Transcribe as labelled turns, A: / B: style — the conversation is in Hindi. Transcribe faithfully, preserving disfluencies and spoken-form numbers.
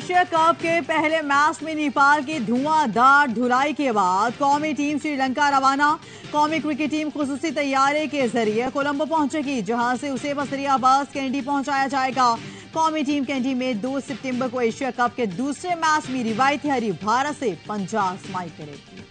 A: एशिया कप के पहले मैच में नेपाल की धुआंधार धुलाई के बाद कौमी टीम श्रीलंका रवाना। कौमी क्रिकेट टीम खुसूसी तैयारी के जरिए कोलंबो पहुंचेगी, जहां से उसे बसरियाबाद कैंडी पहुंचाया जाएगा। कौमी टीम कैंडी में दो सितंबर को एशिया कप के दूसरे मैच में रिवायती हरी भारत से पंजा आजमाई करेगी।